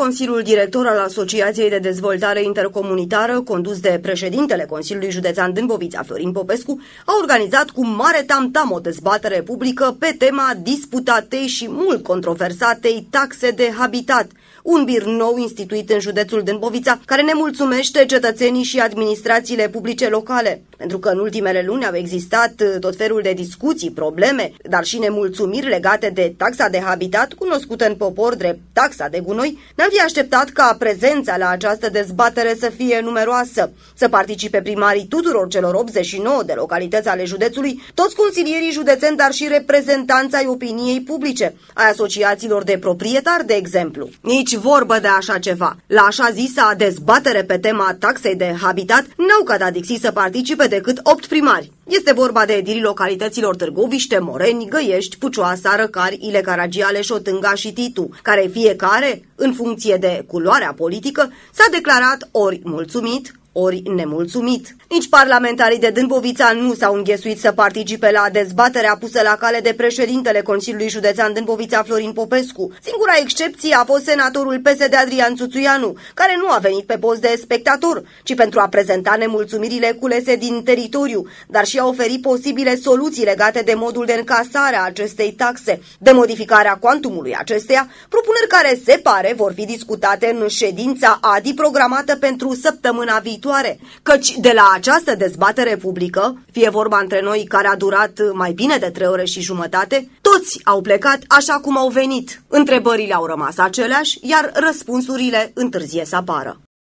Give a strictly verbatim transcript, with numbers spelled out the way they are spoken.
Consiliul Director al Asociației de Dezvoltare Intercomunitară, condus de președintele Consiliului Județean Dâmbovița, Florin Popescu, a organizat cu mare tam-tam o dezbatere publică pe tema disputatei și mult controversatei taxe de habitat, un bir nou instituit în județul Dâmbovița, care nemulțumește cetățenii și administrațiile publice locale. Pentru că în ultimele luni au existat tot felul de discuții, probleme, dar și nemulțumiri legate de taxa de habitat, cunoscută în popor drept taxa de gunoi, ne-am fi așteptat ca prezența la această dezbatere să fie numeroasă, să participe primarii tuturor celor optzeci și nouă de localități ale județului, toți consilierii județeni, dar și reprezentanța ai opiniei publice, ai asociațiilor de proprietari, de exemplu. Nici vorbă de așa ceva. La așa zisa dezbatere pe tema taxei de habitat n-au catadixit să participe decât opt primari. Este vorba de edirii localităților Târgoviște, Moreni, Găiești, Pucioasa, Răcari, Ile Caragiale, Șotânga și Titu, care fiecare, în funcție de culoarea politică, s-a declarat ori mulțumit, ori nemulțumit. Nici parlamentarii de Dâmbovița nu s-au înghesuit să participe la dezbaterea pusă la cale de președintele Consiliului Județean Dâmbovița, Florin Popescu. Singura excepție a fost senatorul P S D Adrian Țuțuianu, care nu a venit pe post de spectator, ci pentru a prezenta nemulțumirile culese din teritoriu, dar și a oferi posibile soluții legate de modul de încasare a acestei taxe, de modificarea cuantumului acesteia, propuneri care se pare vor fi discutate în ședința A D I programată pentru săptămâna viitoare, căci de la această dezbatere publică, fie vorba între noi care a durat mai bine de trei ore și jumătate, toți au plecat așa cum au venit. Întrebările au rămas aceleași, iar răspunsurile întârzie să apară.